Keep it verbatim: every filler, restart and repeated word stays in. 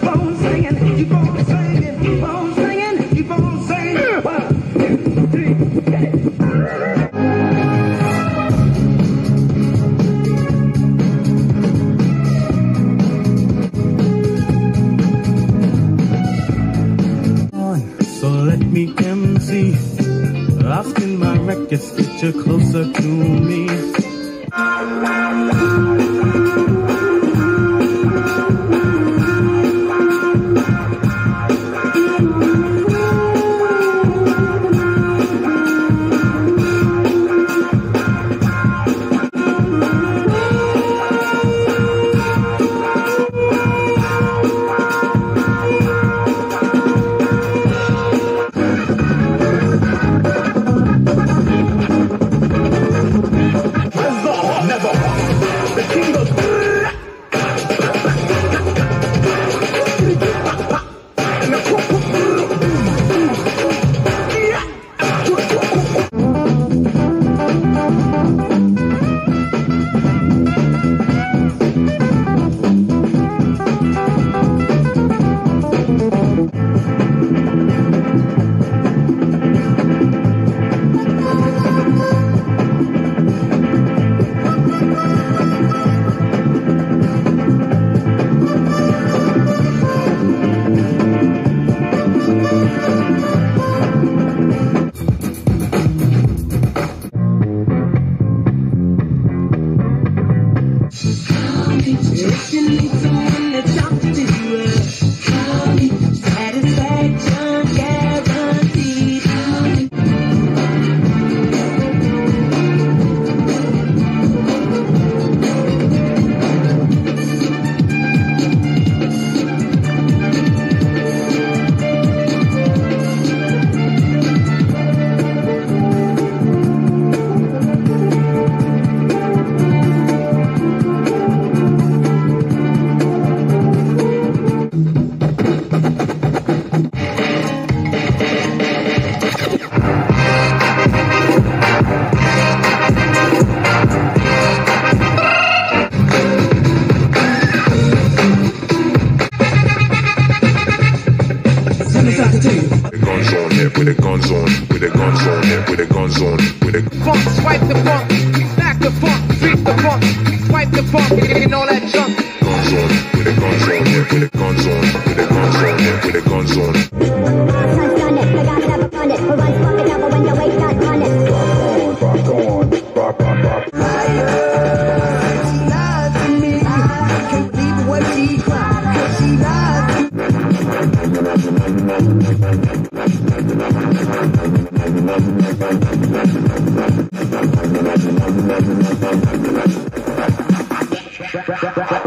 on singing, keep on singing, keep on singing, keep on singing. One, two, three, get it. So let me M C. I'll spin my records, get you closer to me. With the guns on, with the guns on, with the guns on, with the funk, swipe the funk, back the funk, beat the funk, swipe the funk, and all that junk. Guns on, with the guns on, with the guns on, with the guns on, with the guns on. Done it, I got it, I've done it. Who runs fucking double when the weight not run it? Rock on, rock on, rock on. She lied to me. I can't believe what she cried. She lied to me. Right, right, right.